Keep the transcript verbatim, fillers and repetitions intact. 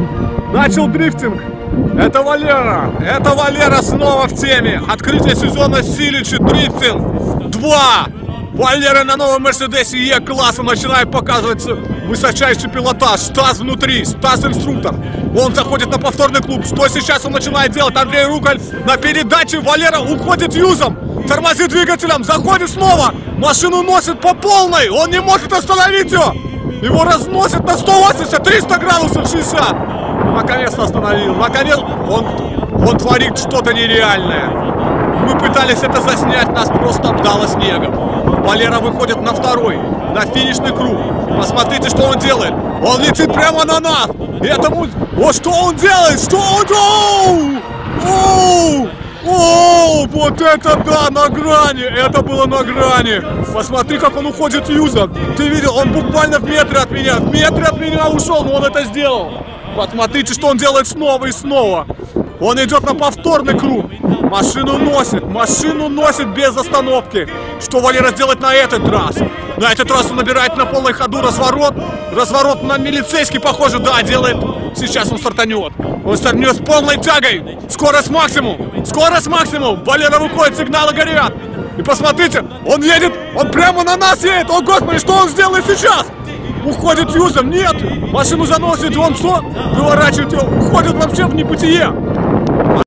Начал дрифтинг. Это Валера. Это Валера снова в теме. Открытие сезона Силичи дрифтинг два. Валера на новом Мерседесе Е-класса начинает показывать высочайший пилотаж. Стас внутри, Стас инструктор. Он заходит на повторный клуб. Что сейчас он начинает делать? Андрей Руколь на передаче. Валера уходит юзом. Тормозит двигателем. Заходит снова. Машину носит по полной. Он не может остановить ее. Его разносит на сто восемьдесят, триста градусов, шестьдесят. Наконец-то остановил. Наконец он, он творит что-то нереальное. Мы пытались это заснять, нас просто обдало снегом. Валера выходит на второй, на финишный круг. Посмотрите, что он делает. Он летит прямо на нас. И этому... Вот что он делает? Что он... Оу! Оу! Оу! Вот это да, на грани! Это было на грани! Посмотри, как он уходит юзом. Ты видел? Он буквально в метре от меня. В метре от меня ушел, но он это сделал. Посмотрите, что он делает снова и снова. Он идет на повторный круг. Машину носит, машину носит без остановки. Что Валера сделает на этот раз? На этот раз он набирает на полной ходу разворот. Разворот на милицейский, похоже, да, делает. Сейчас он стартанет. Он стартанет с полной тягой. Скорость максимум. Скорость максимум. Валера выходит, сигналы горят. И посмотрите, он едет, он прямо на нас едет. О, господи, что он сделает сейчас? Уходит юзом, нет. Машину заносит, он что? Выворачивает его, уходит вообще в небытие.